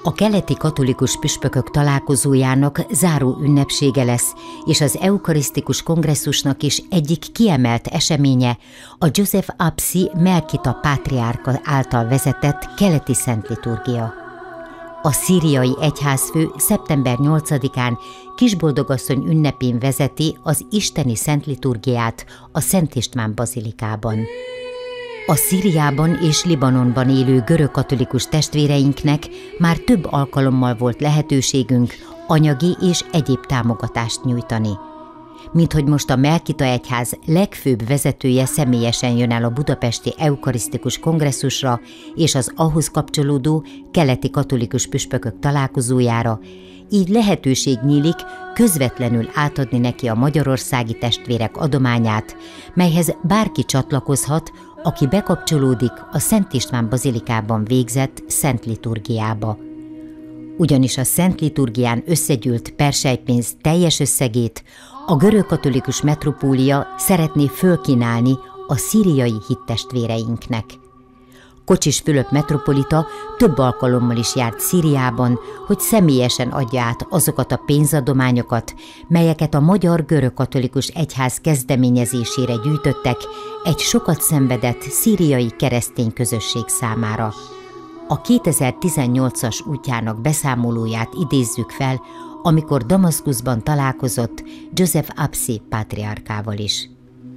A keleti katolikus püspökök találkozójának záró ünnepsége lesz, és az eukarisztikus kongresszusnak is egyik kiemelt eseménye a Joseph Apsi Melkita pátriárka által vezetett keleti szentliturgia. A szíriai egyházfő szeptember 8-án Kisboldogasszony ünnepén vezeti az isteni szentliturgiát a Szent István bazilikában. A Szíriában és Libanonban élő görögkatolikus testvéreinknek már több alkalommal volt lehetőségünk anyagi és egyéb támogatást nyújtani. Minthogy most a Melkita egyház legfőbb vezetője személyesen jön el a budapesti eukarisztikus kongresszusra és az ahhoz kapcsolódó keleti katolikus püspökök találkozójára, így lehetőség nyílik közvetlenül átadni neki a magyarországi testvérek adományát, melyhez bárki csatlakozhat, aki bekapcsolódik a Szent István bazilikában végzett szent liturgiába. Ugyanis a szent liturgián összegyűlt perselypénz teljes összegét a görögkatolikus metropólia szeretné fölkínálni a szíriai hittestvéreinknek. Kocsis Fülöp metropolita több alkalommal is járt Szíriában, hogy személyesen adja át azokat a pénzadományokat, melyeket a magyar görögkatolikus egyház kezdeményezésére gyűjtöttek egy sokat szenvedett szíriai keresztény közösség számára. A 2018-as útjának beszámolóját idézzük fel, amikor Damaszkuszban találkozott Joseph Apsi pátriárkával is.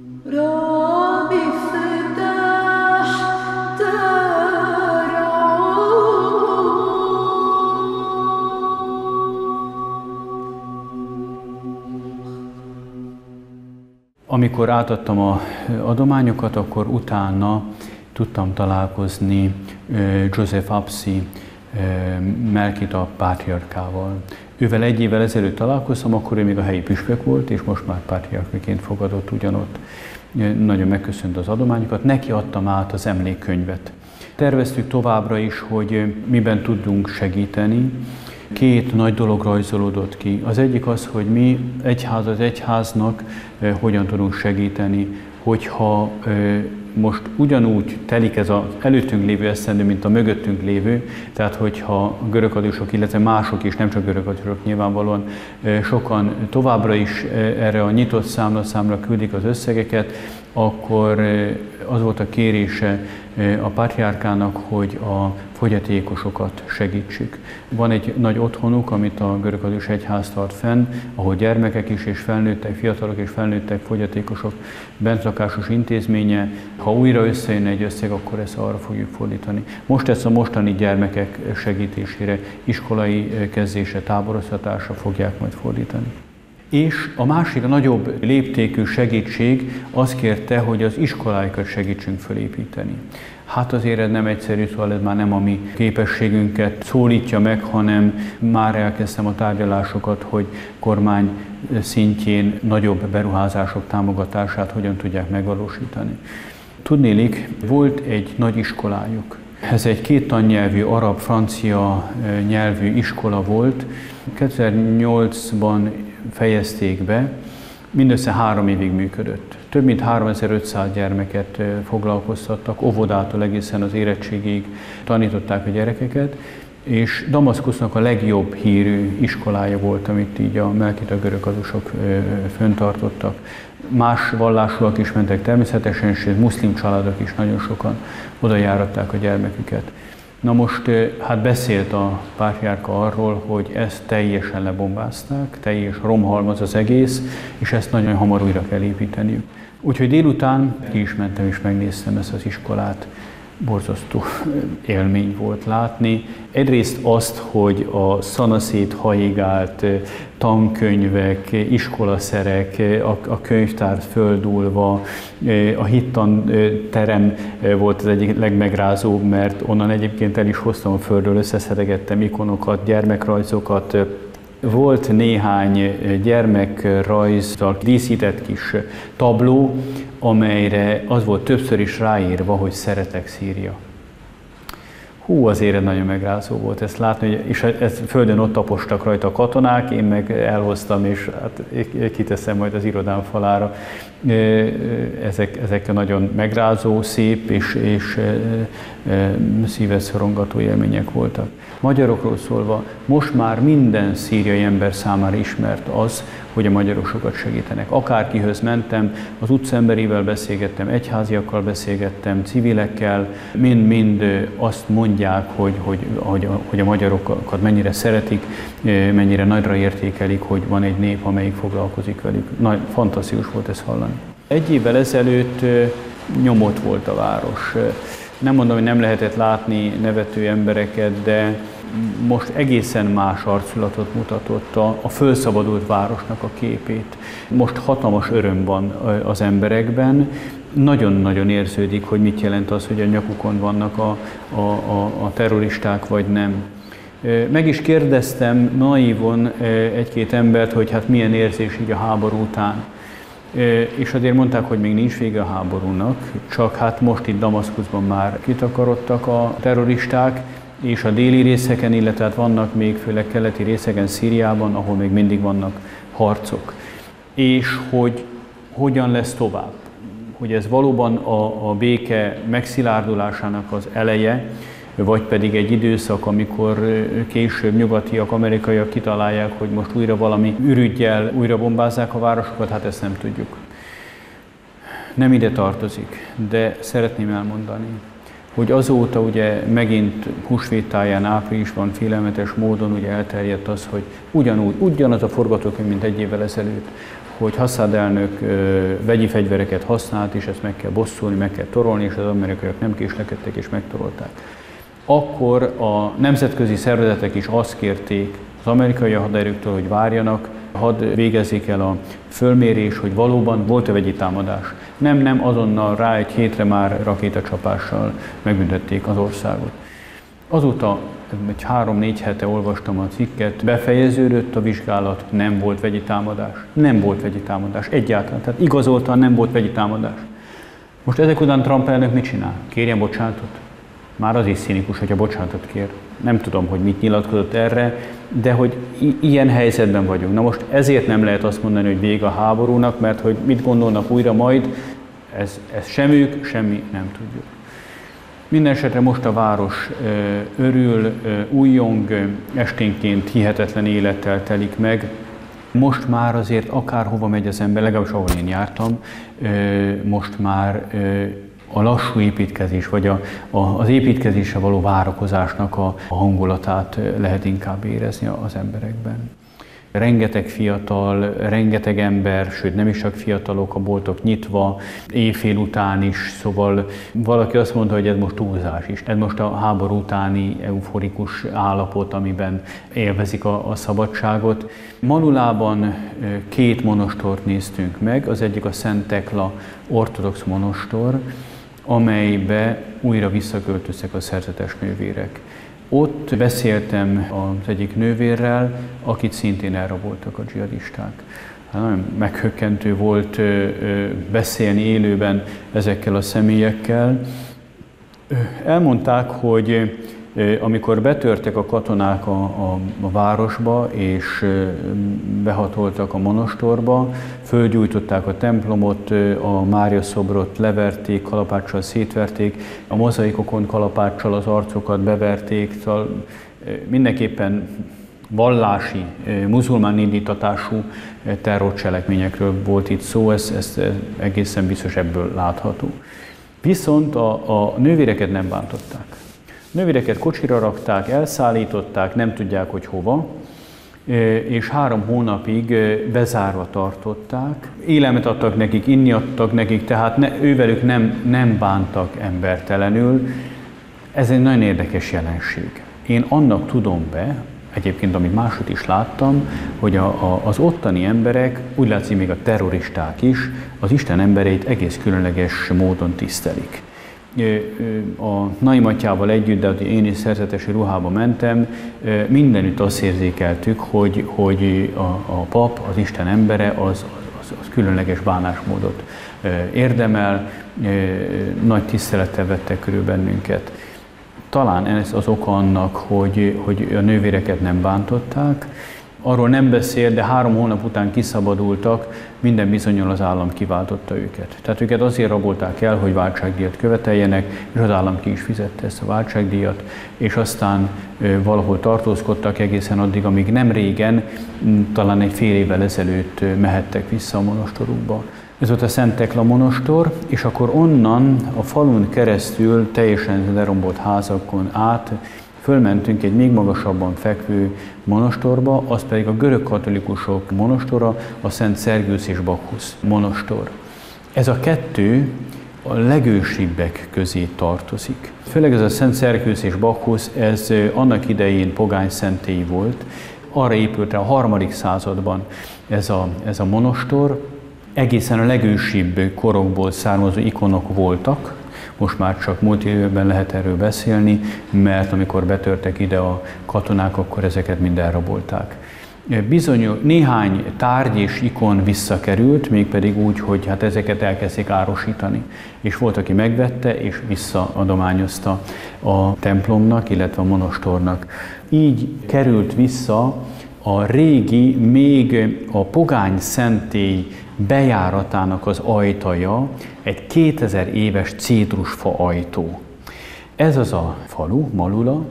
Amikor átadtam az adományokat, akkor utána tudtam találkozni Joseph Apsi Melkita pátriárkával. Ővel egy évvel ezelőtt találkoztam, akkor ő még a helyi püspök volt, és most már pátriárkaként fogadott ugyanott. Nagyon megköszönt az adományokat, neki adtam át az emlékkönyvet. Terveztük továbbra is, hogy miben tudunk segíteni. Két nagy dolog rajzolódott ki. Az egyik az, hogy mi egyház az egyháznak hogyan tudunk segíteni, hogyha most ugyanúgy telik ez az előttünk lévő esztendő, mint a mögöttünk lévő, tehát hogyha a görögkatolikusok, illetve mások is, nem csak görögkatolikusok nyilvánvalóan, sokan továbbra is erre a nyitott számla küldik az összegeket, akkor az volt a kérése a pátriárkának, hogy a fogyatékosokat segítsük. Van egy nagy otthonuk, amit a görögkatolikus egyház tart fenn, ahol gyermekek is és felnőttek, fiatalok és felnőttek, fogyatékosok bentlakásos intézménye. Ha újra összejön egy összeg, akkor ezt arra fogjuk fordítani. Most ezt a mostani gyermekek segítésére, iskolai kezdése, táboroztatásra fogják majd fordítani. És a másik, a nagyobb léptékű segítség azt kérte, hogy az iskoláikat segítsünk felépíteni. Hát azért ez nem egyszerű, szóval ez már nem a mi képességünket szólítja meg, hanem már elkezdtem a tárgyalásokat, hogy kormány szintjén nagyobb beruházások támogatását hogyan tudják megvalósítani. Tudnélik, volt egy nagy iskolájuk. Ez egy két tannyelvű, arab-francia nyelvű iskola volt. 2008-ban fejezték be, mindössze 3 évig működött. Több mint 3500 gyermeket foglalkoztattak, óvodától egészen az érettségig tanították a gyerekeket, és Damaszkusznak a legjobb hírű iskolája volt, amit így a melkita görögkatolikusok fenntartottak. Más vallásúak is mentek természetesen, és muszlim családok is nagyon sokan oda járatták a gyermeküket. Na most hát beszélt a pátriárka arról, hogy ezt teljesen lebombázták, teljes romhalmaz az egész, és ezt nagyon hamar újra kell építeniük. Úgyhogy délután ki is mentem és megnéztem ezt az iskolát. Borzasztó élmény volt látni. Egyrészt azt, hogy a szanaszét haigált tankönyvek, iskolaszerek, a könyvtár földúlva, a hittanterem volt az egyik legmegrázóbb, mert onnan egyébként el is hoztam a földről, összeszedegettem ikonokat, gyermekrajzokat. Volt néhány gyermekrajzzal díszített kis tabló, amelyre az volt többször is ráírva, hogy szeretek Szíria. Hú, azért nagyon megrázó volt ezt látni, és ez földön ott tapostak rajta a katonák, én meg elhoztam, és hát kiteszem majd az irodám falára. Ezek nagyon megrázó, szép és szívet szorongató élmények voltak. Magyarokról szólva, most már minden szíriai ember számára ismert az, hogy a magyarok sokat segítenek. Akárkihöz mentem, az utcaemberivel beszélgettem, egyháziakkal beszélgettem, civilekkel, mind azt mondják, hogy a magyarokat mennyire szeretik, mennyire nagyra értékelik, hogy van egy nép, amelyik foglalkozik velük. Fantasztikus volt ezt hallani. Egy évvel ezelőtt nyomott volt a város. Nem mondom, hogy nem lehetett látni nevető embereket, de most egészen más arculatot mutatott a fölszabadult városnak a képét. Most hatalmas öröm van az emberekben, nagyon-nagyon érződik, hogy mit jelent az, hogy a nyakukon vannak a terroristák, vagy nem. Meg is kérdeztem naívon egy-két embert, hogy hát milyen érzés így a háború után. És azért mondták, hogy még nincs vége a háborúnak, csak hát most itt Damaszkuszban már kitakarodtak a terroristák, és a déli részeken, illetve hát vannak még főleg keleti részeken, Szíriában, ahol még mindig vannak harcok. És hogy hogyan lesz tovább. Hogy ez valóban a béke megszilárdulásának az eleje, vagy pedig egy időszak, amikor később nyugatiak, amerikaiak kitalálják, hogy most újra valami ürüggyel újra bombázzák a városokat, hát ezt nem tudjuk. Nem ide tartozik, de szeretném elmondani, hogy azóta ugye megint húsvéttáján áprilisban félelmetes módon ugye elterjedt az, hogy ugyanaz a forgatókönyv, mint egy évvel ezelőtt, hogy Assad elnök vegyi fegyvereket használt, és ezt meg kell bosszulni, meg kell torolni, és az amerikaiak nem késlekedtek és megtorolták. Akkor a nemzetközi szervezetek is azt kérték az amerikai haderőktől, hogy várjanak, hadd végezzék el a fölmérés, hogy valóban volt-e vegyi támadás. Nem, azonnal rá egy hétre már rakétacsapással megbüntették az országot. Azóta egy 3-4 hete olvastam a cikket, befejeződött a vizsgálat, nem volt vegyi támadás. Nem volt vegyi támadás, egyáltalán. Tehát igazoltan nem volt vegyi támadás. Most ezek után Trump elnök mit csinál? Kérjen bocsánatot? Már az is színikus, hogyha bocsánatot kér. Nem tudom, hogy mit nyilatkozott erre, de hogy ilyen helyzetben vagyunk. Na most ezért nem lehet azt mondani, hogy vége a háborúnak, mert hogy mit gondolnak újra majd, ez sem ők, semmi nem tudjuk. Mindenesetre most a város örül, újjong, esténként hihetetlen élettel telik meg. Most már azért akárhova megy az ember, legalábbis ahol én jártam, most már a lassú építkezés, vagy az építkezésre való várakozásnak a hangulatát lehet inkább érezni az emberekben. Rengeteg fiatal, rengeteg ember, sőt nem is csak fiatalok, a boltok nyitva, éjfél után is, szóval valaki azt mondta, hogy ez most túlzás is. Ez most a háború utáni euforikus állapot, amiben élvezik a szabadságot. Manulában 2 monostort néztünk meg, az egyik a Szent Tekla ortodox monostor, amelybe újra visszaköltöztek a szerzetes nővérek. Ott beszéltem az egyik nővérrel, akit szintén elraboltak a dzsihadisták. Nagyon meghökkentő volt beszélni élőben ezekkel a személyekkel. Elmondták, hogy amikor betörtek a katonák a városba, és behatoltak a monostorba, fölgyújtották a templomot, a Mária szobrot leverték, kalapáccsal szétverték, a mozaikokon kalapáccsal az arcokat beverték, szóval mindenképpen vallási, muzulmán indítatású terrorcselekményekről volt itt szó, ez egészen biztos ebből látható. Viszont a nővéreket nem bántották. Nővéreket kocsira rakták, elszállították, nem tudják, hogy hova, és 3 hónapig bezárva tartották. Élelmet adtak nekik, inni adtak nekik, tehát ővelük nem bántak embertelenül. Ez egy nagyon érdekes jelenség. Én annak tudom be, egyébként amit máshogy is láttam, hogy az ottani emberek, úgy látszik még a terroristák is, az Isten embereit egész különleges módon tisztelik. A Naim atyával együtt, de én is szerzetesi ruhába mentem, mindenütt azt érzékeltük, hogy a pap, az Isten embere, az különleges bánásmódot érdemel, nagy tisztelettel vettek körül bennünket. Talán ez az oka annak, hogy a nővéreket nem bántották. Arról nem beszél, de 3 hónap után kiszabadultak, minden bizonnyal az állam kiváltotta őket. Tehát őket azért rabolták el, hogy váltságdíjat követeljenek, és az állam ki is fizette ezt a váltságdíjat, és aztán valahol tartózkodtak egészen addig, amíg nem régen, talán egy fél évvel ezelőtt mehettek vissza a monostorukba. Ez volt a Szent Tekla monostor, és akkor onnan a falun keresztül, teljesen lerombolt házakon át, fölmentünk egy még magasabban fekvő monostorba, az pedig a görög katolikusok monostora, a Szent Szergiusz és Bakkusz monostor. Ez a 2 a legősibbek közé tartozik. Főleg ez a Szent Szergiusz és Bakkusz, ez annak idején pogány szentély volt. Arra épült rá a 3. században ez a monostor. Egészen a legősibb korokból származó ikonok voltak. Most már csak múlt időben lehet erről beszélni, mert amikor betörtek ide a katonák, akkor ezeket mind elrabolták. Bizony néhány tárgy és ikon visszakerült, mégpedig úgy, hogy hát ezeket elkezdték árosítani. És volt, aki megvette és visszaadományozta a templomnak, illetve a monostornak. Így került vissza a régi, még a pogány szentély bejáratának az ajtaja, egy 2000 éves cédrusfa ajtó. Ez az a falu, Malula,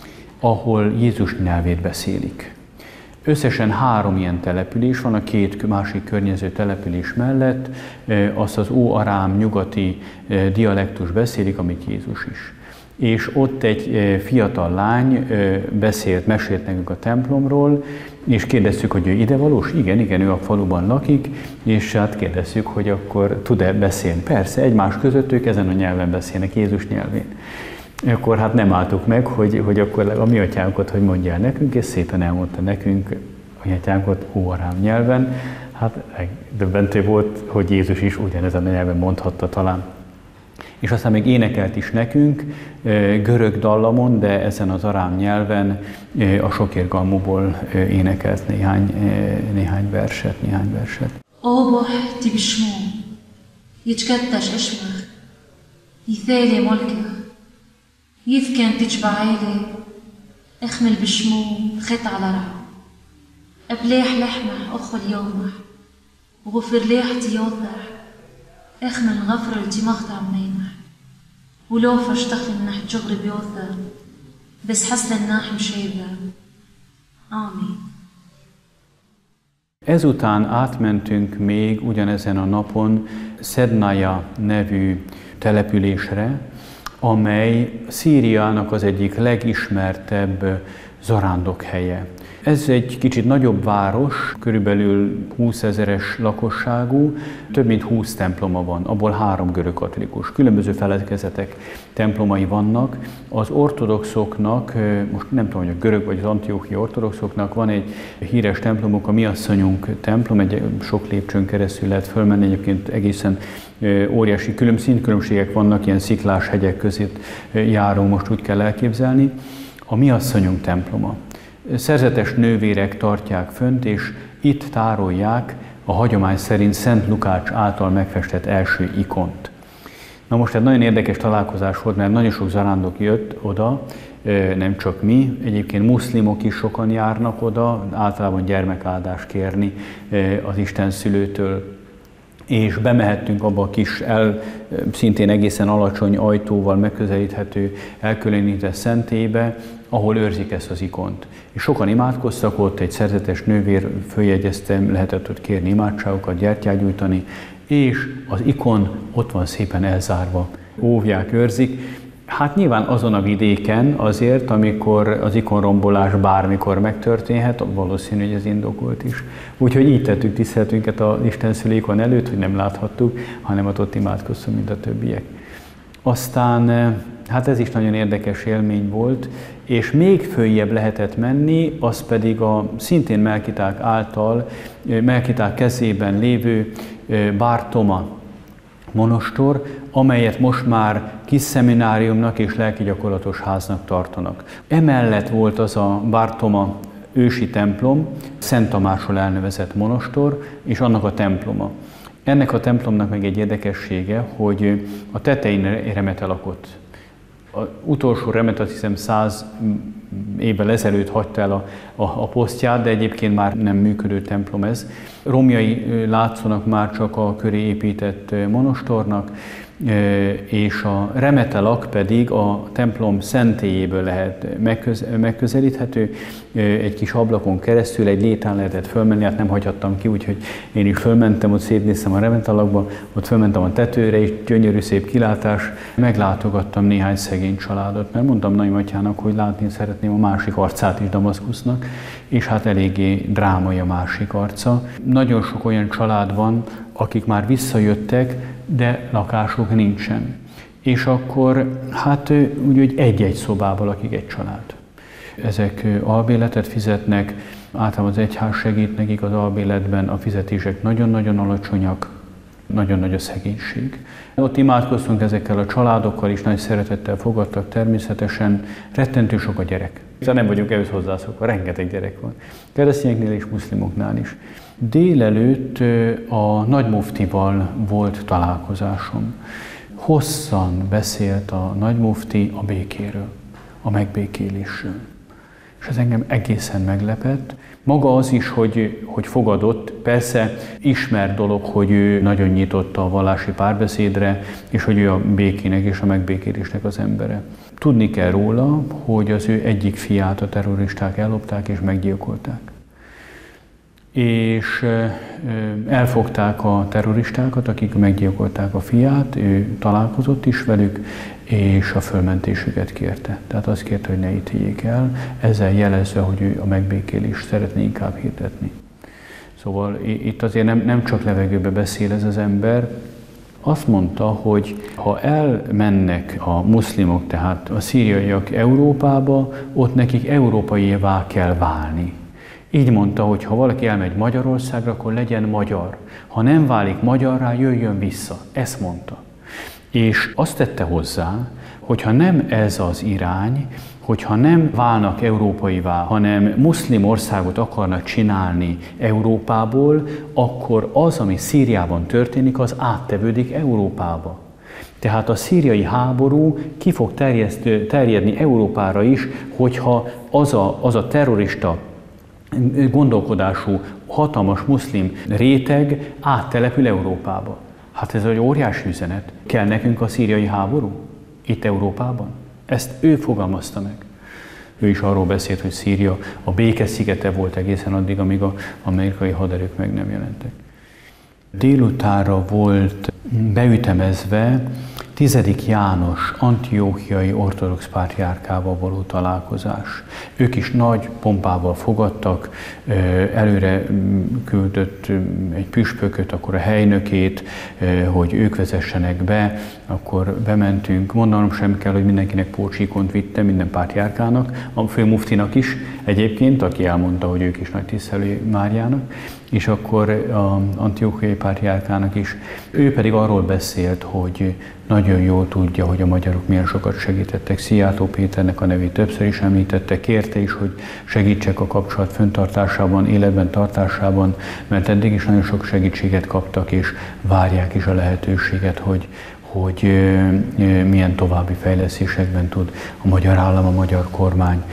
ahol Jézus nyelvét beszélik. Összesen 3 ilyen település van, a 2 másik környező település mellett, azt az óarám nyugati dialektus beszélik, amit Jézus is. És ott egy fiatal lány mesélt nekünk a templomról, és kérdeztük, hogy ő idevalós? Igen, ő a faluban lakik, és hát kérdeztük, hogy akkor tud-e beszélni. Persze, egymás között ők ezen a nyelven beszélnek, Jézus nyelvén. Akkor hát nem álltuk meg, hogy akkor a mi atyánkat, hogy mondja el nekünk, és szépen elmondta nekünk a mi atyánkat óarám nyelven. Hát döbbentő volt, hogy Jézus is ugyanezen a nyelven mondhatta talán. És aztán még énekelt is nekünk görög dallamon, de ezen az arám nyelven a Sokérgalmúból énekelt néhány verset. أوبح تبشمو يتكتش اسمك يثالي ملكك يذكن تجبعيلي اخمل بشمو خط على رع أبلاح لحمة أخل يومح وغفر ليح تيوضح اخمل غفر التماغت عمينح ولو فاشتخل نح جغري بيوضح بس حسل الناح مشيبة آمين. Ezután átmentünk még ugyanezen a napon Szednaja nevű településre, amely Szíriának az egyik legismertebb zarándokhelye. Ez egy kicsit nagyobb város, körülbelül 20 000-es lakosságú, több mint 20 temploma van, abból 3 görög katolikus. Különböző felekezetek templomai vannak. Az ortodoxoknak, most nem tudom, hogy a görög vagy az antióchiai ortodoxoknak van egy híres templomuk, a Mi Asszonyunk templom, egy sok lépcsőn keresztül lehet fölmenni, egyébként egészen óriási színkülönbségek vannak, ilyen sziklás hegyek között járó, most úgy kell elképzelni. A Mi Asszonyunk temploma. Szerzetes nővérek tartják fönt, és itt tárolják a hagyomány szerint Szent Lukács által megfestett első ikont. Na most egy nagyon érdekes találkozás volt, mert nagyon sok zarándok jött oda, nem csak mi, egyébként muszlimok is sokan járnak oda, általában gyermekáldást kérni az Isten szülőtől. És bemehettünk abba a kis, szintén egészen alacsony ajtóval megközelíthető, elkülönített szentélybe, ahol őrzik ezt az ikont. És sokan imádkoztak ott, egy szerzetes nővér följegyezte, lehetett ott kérni imádságokat, gyertyát gyújtani, és az ikon ott van szépen elzárva. Óvják, őrzik. Hát nyilván azon a vidéken azért, amikor az ikonrombolás bármikor megtörténhet, valószínű, hogy ez indokolt is. Úgyhogy így tettük tiszteletünket az Isten szülő ikon előtt, hogy nem láthattuk, hanem ott imádkoztunk, mint a többiek. Aztán, hát ez is nagyon érdekes élmény volt, és még följebb lehetett menni, az pedig a szintén melkiták által, melkiták kezében lévő Bár Toma monostor, amelyet most már kis szemináriumnak és lelki gyakorlatos háznak tartanak. Emellett volt az a Bár Toma ősi templom, Szent Tamásról elnevezett monostor, és annak a temploma. Ennek a templomnak meg egy érdekessége, hogy a tetején remete lakott. Az utolsó remet azt hiszem 100 évvel ezelőtt hagyta el a posztját, de egyébként már nem működő templom ez. Romjai látszanak már csak a köré épített monostornak, és a remetelak pedig a templom szentélyéből lehet megközelíthető. Egy kis ablakon keresztül egy létán lehetett fölmenni, hát nem hagyhattam ki, úgyhogy én is fölmentem, ott szétnéztem a remetelakba, ott fölmentem a tetőre, és gyönyörű szép kilátás. Meglátogattam néhány szegény családot, mert mondtam nagymatyának, hogy látni szeretném a másik arcát is Damaszkusznak, és hát eléggé drámai a másik arca. Nagyon sok olyan család van, akik már visszajöttek, de lakásuk nincsen. És akkor hát úgy egy-egy szobával lakik egy család. Ezek albérletet fizetnek, általában az egyház segít nekik az albérletben, a fizetések nagyon-nagyon alacsonyak, nagyon nagy a szegénység. Ott imádkoztunk ezekkel a családokkal is, nagy szeretettel fogadtak természetesen, rettentő sok a gyerek. Nem vagyunk ehhez hozzászokva, rengeteg gyerek van. Keresztényeknél és muszlimoknál is. Délelőtt a nagymuftival volt találkozásom. Hosszan beszélt a nagymufti a békéről, a megbékélésről. És ez engem egészen meglepett. Maga az is, hogy fogadott, persze ismert dolog, hogy ő nagyon nyitott a vallási párbeszédre, és hogy ő a békének és a megbékélésnek az embere. Tudni kell róla, hogy az ő egyik fiát a terroristák ellopták és meggyilkolták. És elfogták a terroristákat, akik meggyilkolták a fiát, ő találkozott is velük, és a fölmentésüket kérte. Tehát azt kérte, hogy ne ítéljék el, ezzel jelezve, hogy ő a megbékélést szeretné inkább hirdetni. Szóval itt azért nem csak levegőbe beszél ez az ember, azt mondta, hogy ha elmennek a muszlimok, tehát a szíriaiak Európába, ott nekik európaievá kell válni. Így mondta, hogy ha valaki elmegy Magyarországra, akkor legyen magyar. Ha nem válik magyarrá, jöjjön vissza. Ezt mondta. És azt tette hozzá, hogyha nem ez az irány, hogyha nem válnak európaivá, hanem muszlim országot akarnak csinálni Európából, akkor az, ami Szíriában történik, az áttevődik Európába. Tehát a szíriai háború ki fog terjedni Európára is, hogyha az a terrorista gondolkodású, hatalmas muszlim réteg áttelepül Európába. Hát ez egy óriási üzenet. Kell nekünk a szíriai háború? Itt Európában? Ezt ő fogalmazta meg. Ő is arról beszélt, hogy Szíria a béke szigete volt egészen addig, amíg az amerikai haderők meg nem jelentek. Délutánra volt beütemezve 10. János antiochiai ortodox pátriárkával való találkozás. Ők is nagy pompával fogadtak, előre küldött egy püspököt, akkor a helynökét, hogy ők vezessenek be, akkor bementünk. Mondanom sem kell, hogy mindenkinek pócsíkont vitte, minden pátriárkának, a főmuftinak is egyébként, aki elmondta, hogy ők is nagy tisztelő Máriának, és akkor az antiochiai pátriárkának is. Ő pedig arról beszélt, hogy nagyon jól tudja, hogy a magyarok milyen sokat segítettek. Szijjártó Péternek a nevét többször is említette, kérte is, hogy segítsek a kapcsolat fenntartásában, életben tartásában, mert eddig is nagyon sok segítséget kaptak, és várják is a lehetőséget, hogy milyen további fejlesztésekben tud a magyar állam, a magyar kormány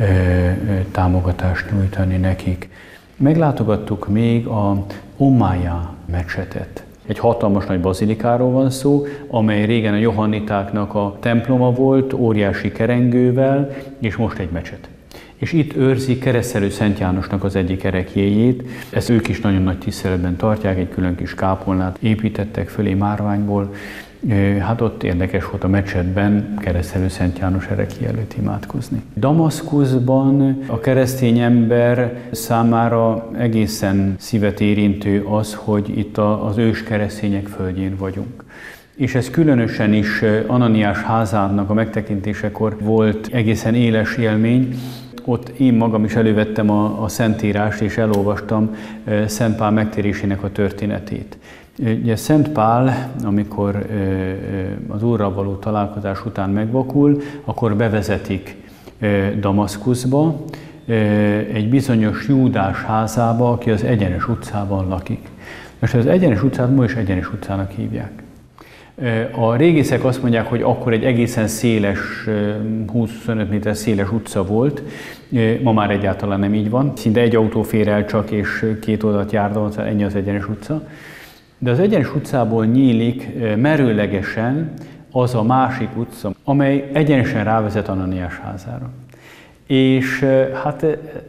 támogatást nyújtani nekik. Meglátogattuk még a Ummaya mecsetet. Egy hatalmas nagy bazilikáról van szó, amely régen a johannitáknak a temploma volt, óriási kerengővel, és most egy mecset. És itt őrzik Keresztelő Szent Jánosnak az egyik ereklyéjét. Ezt ők is nagyon nagy tiszteletben tartják, egy külön kis kápolnát építettek fölé márványból. Hát ott érdekes volt a mecsetben Keresztelő Szent János ereklyé előtt imádkozni. Damaszkuszban a keresztény ember számára egészen szívet érintő az, hogy itt az ős keresztények földjén vagyunk. És ez különösen is Ananiás házának a megtekintésekor volt egészen éles élmény. Ott én magam is elővettem a Szentírást, és elolvastam Szent Pál megtérésének a történetét. Ugye Szent Pál, amikor az Úrral való találkozás után megvakul, akkor bevezetik Damaszkuszba, egy bizonyos Júdás házába, aki az Egyenes utcában lakik. Most az Egyenes utcát ma is Egyenes utcának hívják. A régészek azt mondják, hogy akkor egy egészen széles, 20-25 méter széles utca volt, ma már egyáltalán nem így van. Szinte egy autó fér el csak, és két oldalt járda, ennyi az egyenes utca. De az egyenes utcából nyílik merőlegesen az a másik utca, amely egyenesen rávezet Ananiás házára. És hát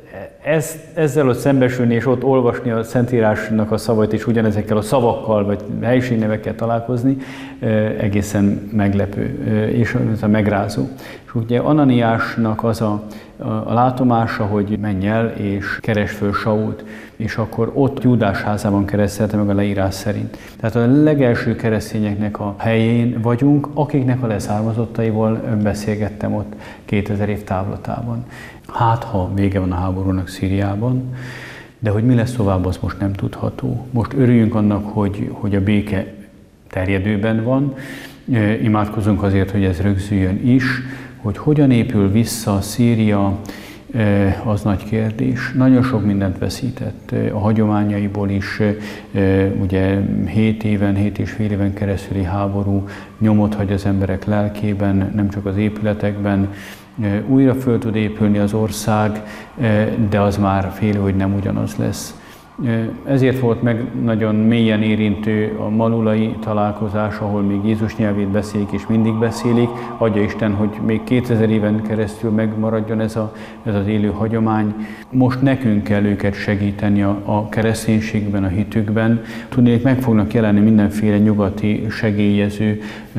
ezzel ott szembesülni és ott olvasni a Szentírásnak a szavait és ugyanezekkel a szavakkal vagy helyiségnevekkel találkozni egészen meglepő és megrázó. És ugye Ananiásnak az a látomása, hogy menj el és keresd föl Sault, és akkor ott Júdás házában keresztelte meg a leírás szerint. Tehát a legelső keresztényeknek a helyén vagyunk, akiknek a leszármazottaival beszélgettem ott 2000 év távlatában. Hát, ha vége van a háborúnak Szíriában, de hogy mi lesz tovább, az most nem tudható. Most örüljünk annak, hogy a béke terjedőben van, imádkozunk azért, hogy ez rögzüljön is, hogy hogyan épül vissza Szíria, az nagy kérdés. Nagyon sok mindent veszített a hagyományaiból is, ugye 7 és fél éven keresztüli háború nyomot hagy az emberek lelkében, nem csak az épületekben. Újra föl tud épülni az ország, de az már félő, hogy nem ugyanaz lesz. Ezért volt meg nagyon mélyen érintő a malulai találkozás, ahol még Jézus nyelvét beszélik és mindig beszélik. Adja Isten, hogy még 2000 éven keresztül megmaradjon ez az élő hagyomány. Most nekünk kell őket segíteni a kereszténységben, a hitükben. Tudnék, meg fognak jelenni mindenféle nyugati segélyező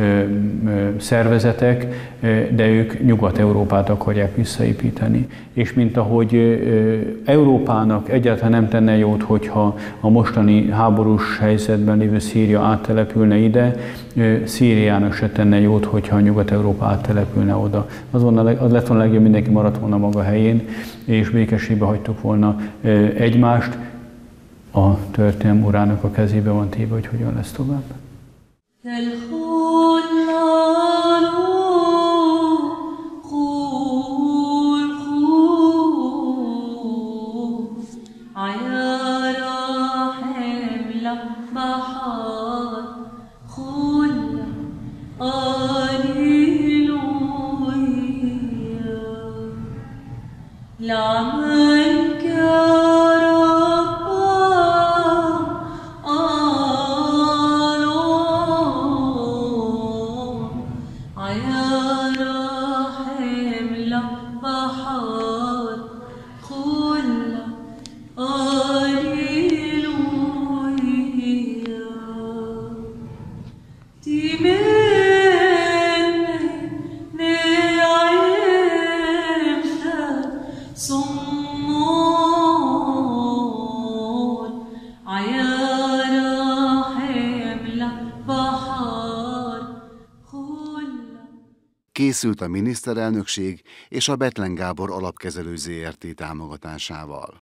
szervezetek, de ők Nyugat-Európát akarják visszaépíteni. És mint ahogy Európának egyáltalán nem tenne jót, hogyha a mostani háborús helyzetben lévő Szíria áttelepülne ide, Szíriának se tenne jót, hogyha a Nyugat-Európa áttelepülne oda. Az lett volna legjobb, mindenki maradt volna maga helyén, és békességbe hagytuk volna egymást. A történelem urának a kezébe van téve, hogy hogyan lesz tovább. Készült a miniszterelnökség és a Bethlen Gábor Alapkezelő Zrt. Támogatásával.